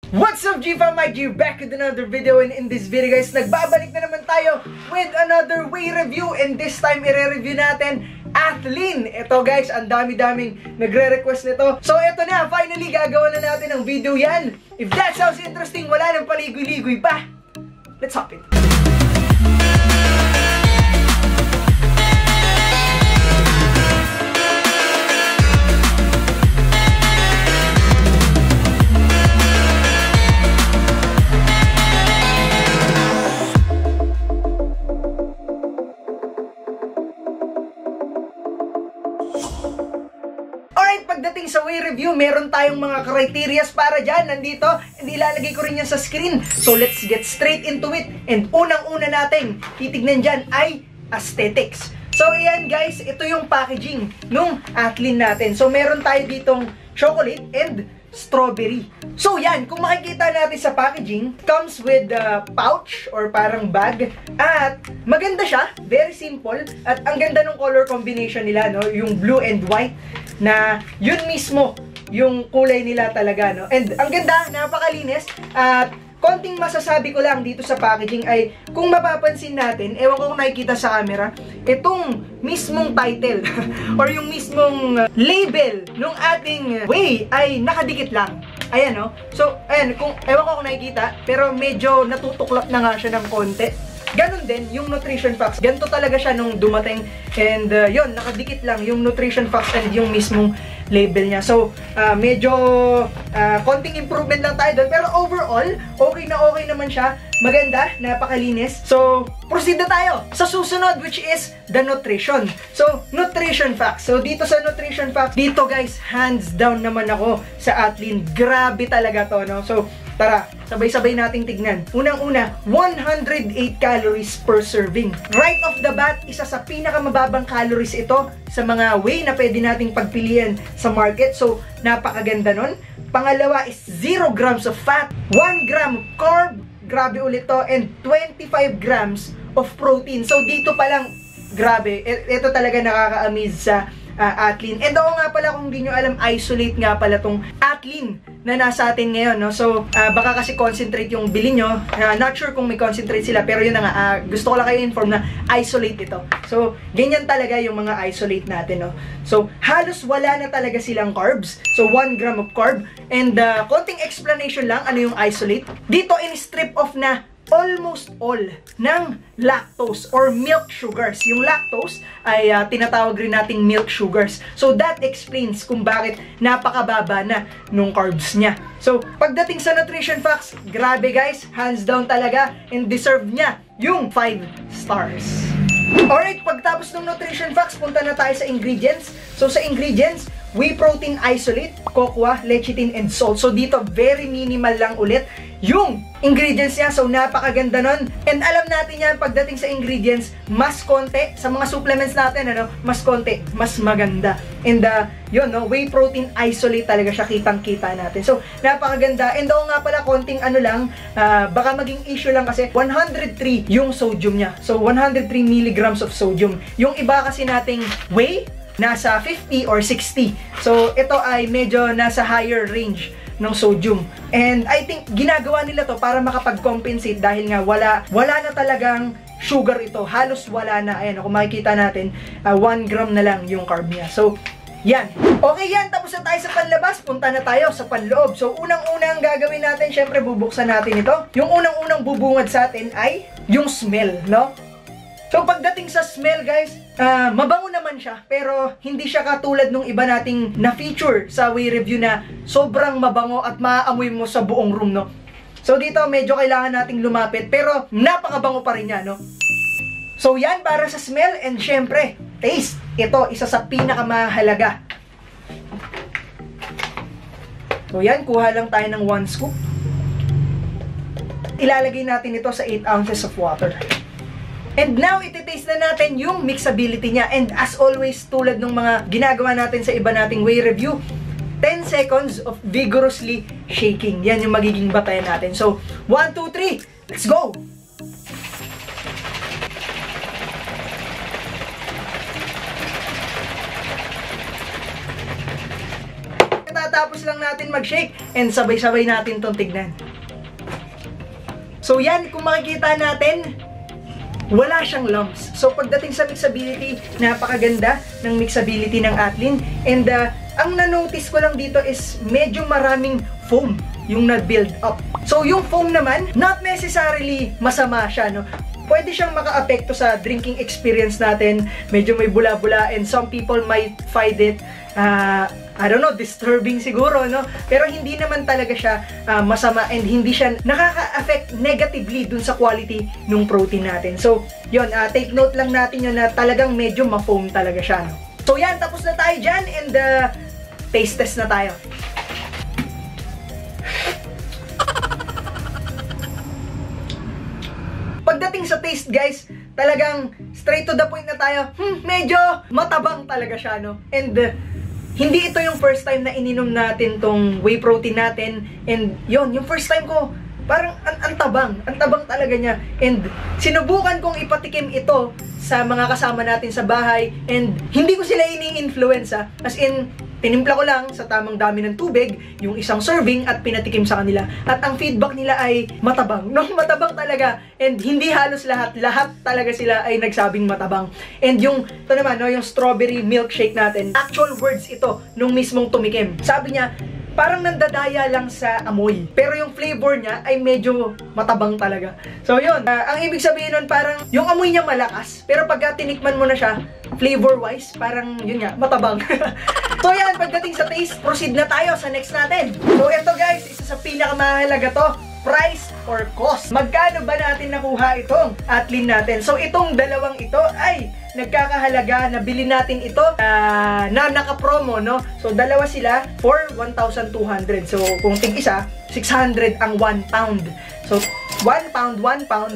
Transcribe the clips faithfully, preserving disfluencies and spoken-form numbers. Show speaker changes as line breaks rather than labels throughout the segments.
What's up, G-Fam? Mike G back with another video, and in this video guys, nagbabalik na naman tayo with another whey review, and this time i-review natin Athlean. Ito guys, ang dami-daming nagre-request nito. So ito na, finally gagawa na natin ang video yan. If that sounds interesting, wala nang paligoy-ligoy pa. Let's hop in. Pagdating sa whey review, meron tayong mga criterias para dyan. Nandito, hindi ilalagay ko rin yan sa screen. So let's get straight into it. And unang-una natin titignan dyan ay aesthetics. So ayan guys, ito yung packaging nung Athlean natin. So meron tayo ditong chocolate and strawberry. So yan, kung makikita natin sa packaging, comes with a pouch or parang bag. At maganda siya, very simple. At ang ganda ng color combination nila, no? Yung blue and white, na yun mismo yung kulay nila talaga, no? And ang ganda, napakalinis. At konting masasabi ko lang dito sa packaging ay, kung mapapansin natin, ewan ko kung nakikita sa camera, itong mismong title or yung mismong label nung ating whey ay nakadikit lang. Ayan, no? So, ayan, kung, ewan ko kung nakikita, pero medyo natutuklap na nga siya ng konti. Ganon din yung nutrition facts. Ganito talaga siya nung dumating. And uh, yun, nakadikit lang yung nutrition facts and yung mismong label niya. So, uh, medyo uh, konting improvement lang tayo doon. Pero overall, okay na okay naman siya. Maganda, napakalinis. So, proceed na tayo sa susunod, which is the nutrition. So, nutrition facts. So, dito sa nutrition facts, dito guys, hands down naman ako sa Athlean. Grabe talaga to, no? So, tara, sabay-sabay nating tignan. Unang-una, one hundred eight calories per serving. Right off the bat, isa sa pinakamababang calories ito sa mga whey na pwede nating pagpilian sa market. So, napakaganda nun. Pangalawa is zero grams of fat, one gram of carb, grabe ulit to, and twenty-five grams of protein. So, dito pa lang, grabe, ito talaga nakaka-amaze sa uh, Athlean. And oo nga pala, kung hindi nyo alam, isolate nga pala tong Athlean na nasa atin ngayon, no? So, uh, baka kasi concentrate yung bili nyo. Uh, not sure kung may concentrate sila, pero yun na nga, uh, gusto ko lang kayo inform na isolate ito. So, ganyan talaga yung mga isolate natin, no? So, halos wala na talaga silang carbs. So, one gram of carb. And, uh, konting explanation lang, ano yung isolate. Dito, in-strip off na almost all ng lactose or milk sugars. Yung lactose ay uh, tinatawag rin nating milk sugars. So that explains kung bakit napakababa na nung carbs niya. So pagdating sa nutrition facts, grabe guys, hands down talaga, and deserve niya yung five stars. Alright, pagtapos ng nutrition facts, punta na tayo sa ingredients. So sa ingredients, whey protein isolate, cocoa, lecithin, and salt. So dito, very minimal lang ulit yung ingredients niya. So napakaganda nun. And alam natin yan, pagdating sa ingredients, mas konti sa mga supplements natin, ano, mas konti, mas maganda. And uh, yun, no, whey protein isolate talaga siya, kitang-kita natin. So napakaganda. And oo nga pala, konting ano lang, uh, baka maging issue lang kasi one hundred three yung sodium niya. So one hundred three milligrams of sodium. Yung iba kasi nating whey, nasa fifty or sixty. So, ito ay medyo nasa higher range ng sodium. And I think ginagawa nila to para makapag-compensate dahil nga wala, wala na talagang sugar ito. Halos wala na. Ayan, kung makikita natin, uh, one gram na lang yung carb niya. So, yan. Okay yan, tapos na tayo sa panlabas. Punta na tayo sa panloob. So, unang-unang gagawin natin, syempre bubuksan natin ito. Yung unang-unang bubungad sa atin ay yung smell, no? So, pagdating sa smell, guys, uh, mabango naman siya, pero hindi siya katulad nung iba nating na-feature sa whey review na sobrang mabango at maaamoy mo sa buong room, no? So, dito, medyo kailangan nating lumapit, pero napakabango pa rin niya, no? So, yan para sa smell, and syempre, taste. Ito, isa sa pinakamahalaga. So, yan, kuha lang tayo ng one scoop. Ilalagay natin ito sa eight ounces of water. And now, iti-taste na natin yung mixability niya. And as always, tulad ng mga ginagawa natin sa iba nating whey review, ten seconds of vigorously shaking. Yan yung magiging batayan natin. So, one, two, three, let's go! kakatapos lang natin mag-shake and sabay-sabay natin tong tignan. So yan, kung makikita natin, wala siyang lumps. So pagdating sa mixability, napakaganda ng mixability ng Atlin. And uh, ang na-notice ko lang dito is medyo maraming foam yung na-build up. So yung foam naman, not necessarily masama siya, no? Pwede siyang maka-apekto sa drinking experience natin. Medyo may bula-bula and some people might find it uh, I don't know, disturbing siguro, no? Pero hindi naman talaga siya uh, masama and hindi siya nakaka-affect negatively dun sa quality ng protein natin. So, yun, uh, take note lang natin yun na talagang medyo ma-foam talaga siya, no? So, yan, tapos na tayo dyan and uh, taste test na tayo. Pagdating sa taste, guys, talagang straight to the point na tayo, hmm, medyo matabang talaga siya, no? And uh, hindi ito yung first time na ininom natin tong whey protein natin. And yon, yung first time ko, parang an antabang. Antabang talaga niya. And sinubukan kong ipatikim ito sa mga kasama natin sa bahay. And hindi ko sila ini-influence, ha. As in, tinimpla ko lang sa tamang dami ng tubig, yung isang serving at pinatikim sa kanila. At ang feedback nila ay matabang. No, matabang talaga. And hindi halos lahat. Lahat talaga sila ay nagsabing matabang. And yung, ito naman, no, yung strawberry milkshake natin, actual words ito nung mismong tumikim. Sabi niya, parang nandadaya lang sa amoy. Pero yung flavor niya ay medyo matabang talaga. So yun, uh, ang ibig sabihin nun, parang yung amoy niya malakas. Pero pagka tinikman mo na siya, flavor-wise, parang yun nga, matabang. So yan, pagdating sa taste, proceed na tayo sa next natin. So ito guys, isa sa pinakamahalaga to, price or cost. Magkano ba natin nakuha itong Atlin natin? So itong dalawang ito ay nagkakahalaga na bilhin natin ito uh, na naka-promo, no? So dalawa sila for one thousand two hundred. So kung tig-isa, six hundred ang one pound. So one pound, one pound.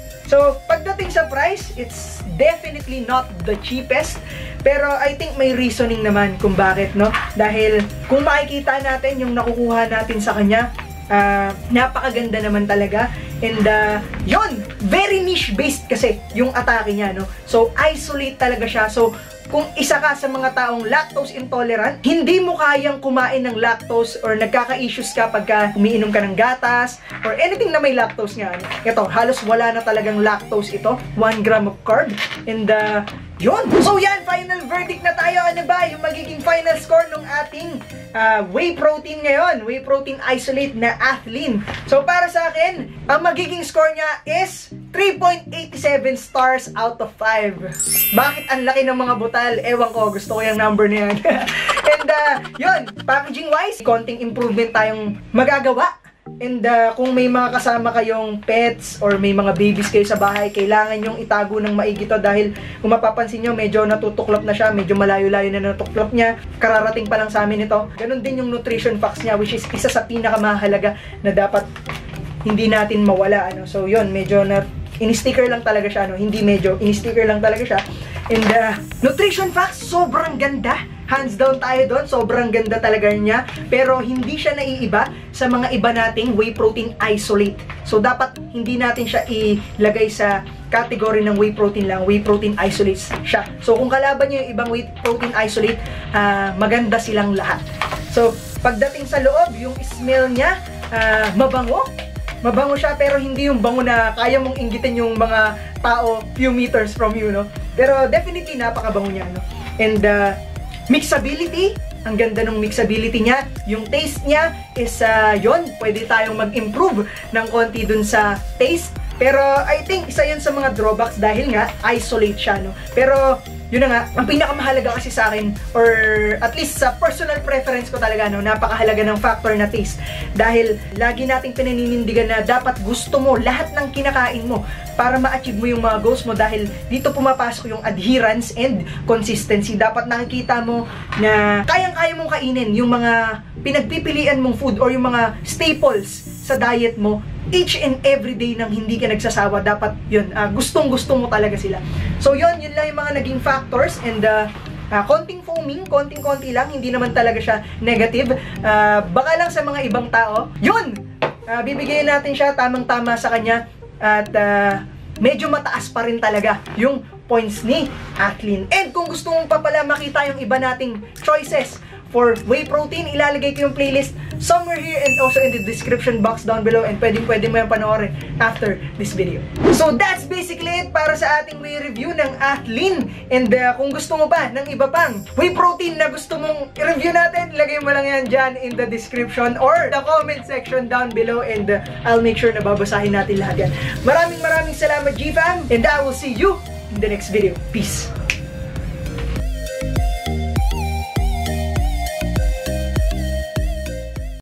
So pagdating sa price, it's definitely not the cheapest. Pero I think may reasoning naman kung bakit, no? Dahil kung makikita natin yung nakukuha natin sa kanya, uh, napakaganda naman talaga. And uh, yun, very niche-based kasi yung atake niya, no? So isolate talaga siya. So kung isa ka sa mga taong lactose intolerant, hindi mo kayang kumain ng lactose or nagkaka-issues ka pagka umiinom ka ng gatas or anything na may lactose nga. Ito, halos wala na talagang lactose ito. one gram of carb. And uh, yun. So yan, final verdict na tayo. Ano ba yung magiging final score ng ating uh, whey protein ngayon? Whey protein isolate na Atlin. So para sa akin, ang magiging score niya is three point eight seven stars out of five. Bakit ang laki ng mga butal? Ewan ko, gusto ko yung number na yan. And uh, yun, packaging wise, konting improvement tayong magagawa. And uh, kung may mga kasama kayong pets or may mga babies kayo sa bahay, kailangan yung itago ng maigi to dahil kung mapapansin nyo, medyo natutuklap na siya, medyo malayo-layo na natuklap niya. Kararating pa lang sa amin ito. Ganon din yung nutrition facts niya, which is isa sa pinakamahalaga na dapat hindi natin mawala. Ano? So yun, medyo na ini-sticker lang talaga siya, no? Hindi medyo, ini-sticker lang talaga siya. And uh, nutrition facts, sobrang ganda. Hands down tayo doon, sobrang ganda talaga niya. Pero hindi siya naiiba sa mga iba nating whey protein isolate. So dapat hindi natin siya ilagay sa category ng whey protein lang, whey protein isolates siya. So kung kalaban niyo yung ibang whey protein isolate, uh, maganda silang lahat. So pagdating sa loob, yung smell niya, uh, mabango. Mabango siya pero hindi yung bango na kaya mong inggitin yung mga tao few meters from you, no? Pero definitely napakabango niya, no? And uh, mixability, ang ganda ng mixability niya. Yung taste niya is uh, yon, pwede tayong mag-improve ng konti dun sa taste. Pero I think isa yun sa mga drawbacks dahil nga isolate siya, no? Pero yun na nga, ang pinakamahalaga kasi sa akin, or at least sa personal preference ko talaga, no, napakahalaga ng factor na taste. Dahil lagi nating pinaninindigan na dapat gusto mo lahat ng kinakain mo para ma-achieve mo yung mga goals mo dahil dito pumapasok yung adherence and consistency. Dapat nakikita mo na kayang-kaya mong kainin yung mga pinagpipilian mong food or yung mga staples sa diet mo each and every day nang hindi ka nagsasawa. Dapat yun, uh, gustong-gusto mo talaga sila. So yun, yun lang yung mga naging factors. And uh, uh, konting foaming, konting-konti lang, hindi naman talaga siya negative. Uh, baka lang sa mga ibang tao, yun! Uh, bibigyan natin siya tamang-tama sa kanya. At uh, medyo mataas pa rin talaga yung points ni Atlin. And kung gusto mong pa pala makita yung iba nating choices for whey protein. Ilalagay ko yung playlist somewhere here and also in the description box down below, and pwedeng pwede mo yung panoorin after this video. So that's basically it para sa ating whey review ng Athlean. And uh, kung gusto mo ba ng iba pang whey protein na gusto mong i-review natin, lagay mo lang yan dyan in the description or the comment section down below, and uh, I'll make sure na babasahin natin lahat yan. Maraming maraming salamat, G-Fam, and I will see you in the next video. Peace!